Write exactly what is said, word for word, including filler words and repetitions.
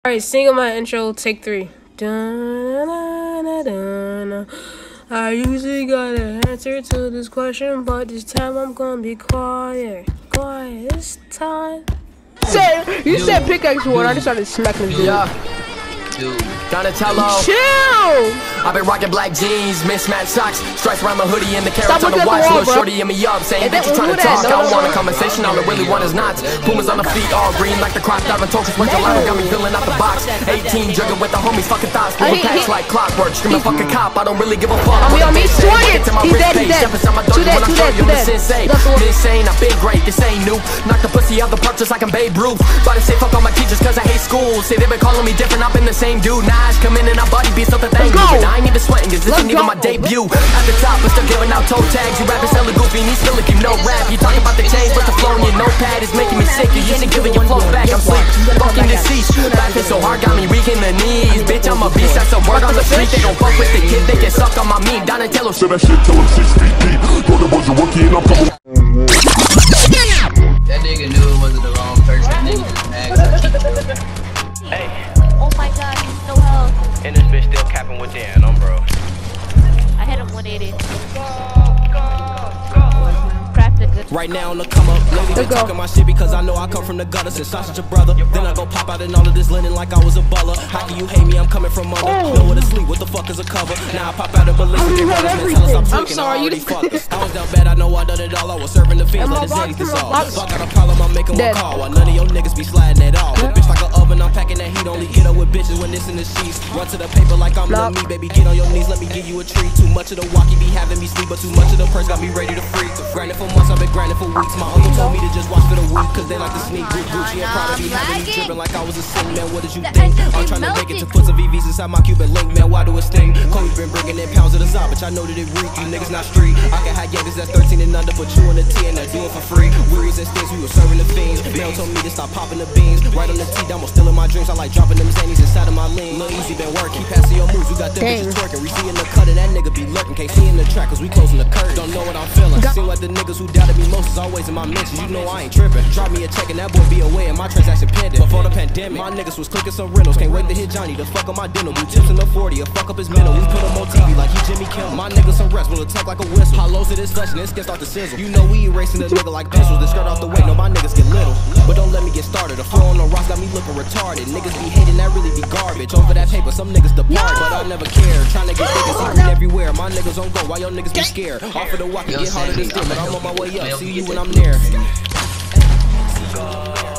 Alright, sing my intro, take three. Dun-dun-dun-dun-dun. I usually got an answer to this question, but this time I'm gonna be quiet. Quiet this time. Say, you dude, said pickaxe one, I just started smacking the dude. Yeah. Dude. Donatello. Chill! I've been rocking black jeans, mismatched socks, stripes around my hoodie and the carrots on the watch. Little shorty in me up, saying that you trying to talk. I don't want a conversation, all I really want is knots. Pumas on the feet, all green like the crop. Diving tokens, went to line, got me filling out the box. eighteen, jugging with the homies, fucking thoughts. Moving packs like clockwork, screaming fucking cop. I don't really give a fuck. On me, on me, swing it! He's dead, he's dead. Two dead, two dead, two dead. Insane, I've been great, this ain't new. Knock the pussy out the park just like I'm Babe Ruth. About to say fuck all my teachers cause I hate school. Say they been calling me different, I've been the same dude. Nah, I come in and I body beat something thing. I ain't even sweating cause this ain't even my debut. At the top, but still giving out toe tags. You rappers hella goofy and he's still like you no rap. You talking about the change, but the flow in your notepad is making me sick. You used to giving your flows back, I'm sleep. Fucking deceased. Laughing so hard, got me weak in the knees. Bitch, I'm a beast, that's a word on the street. They don't fuck with the kid, they get sucked on my mean. Donatello said that shit till I'm six feet deep. Told the boys a rookie and I'm coming. That nigga knew it wasn't the wrong person. Nigga just mad. Hey. Oh my god, he's no health. And this bitch still capping with Dan, um, bro. I hit him one eighty. Kraptic. Right now on the come up, lately been talking my shit because I know I come from the gutter since I such a brother. Then I go pop out in all of this linen like I was a butler. How can you hate me? I'm coming from under. Oh. Know where to sleep, what the fuck is a cover? Now I pop out and believe they run us, tell us I'm tweaking, I already fucked us. I was down bad, I know I done it all, I was serving the fiends, let it say this all. If I got a problem, I'm making one call, while none of your niggas be sliding at all. But bitch like an oven, I'm packing that heat, only get up with bitches when it's in the sheets. Run to the paper like I'm the me, baby, get on your knees, let me give you a treat. Too much of the walkie be having me sleep, but too much of the purse got me ready to freak. Grinding for months, I've been grinding for weeks. My uncle told me to just watch for the week, cause they like to sneak. Gucci and Prada be having me tripping like I was a sing, man, what did you think? I'm trying to make it to put some V Vs inside my Cuban link, man, why do it sting? Kobe's been bringing in pounds of the zop, but I know that it reek. You niggas not street. I can have youngers that's thirteen and under, put you in the T and they're doing for free. Wearies and stinks, we were serving the fiends. Mel told me to stop popping the beans. Right on the T, down, still in my dreams. I like dropping them zannies inside of my lean. Lil' Easy been working, keep passing your moves. We got them bitches twerking. We see in the cut and that nigga be lurking. Can't see in the track cause we closing the curtain. Don't know what I'm feeling. Seem like the niggas who doubted me most is always in my mentions. You know I ain't tripping. Drop me a check and that boy be away and my transaction pending. Before the pandemic, my niggas was clicking some rentals. Can't wait to hit Johnny to fuck up my dental. Do tips in the forty or fuck up his mental. We put him on T V like he Jimmy Kimmel. My niggas some rest will attack like a whistle. Hollows to this flesh and this gets off the sizzle. You know we erasing the nigga like pencils. The skirt off the way, no my niggas get little. But don't let me get started. The flow on the rocks got me looking retarded. Niggas be hating, that really be garbage. Over that paper, some niggas depart, but I never care. Trying to get niggas eating everywhere. My niggas on go, why your niggas be scared? Off of the walk and get harder than steam, but I'm on my way up. See you when I'm there.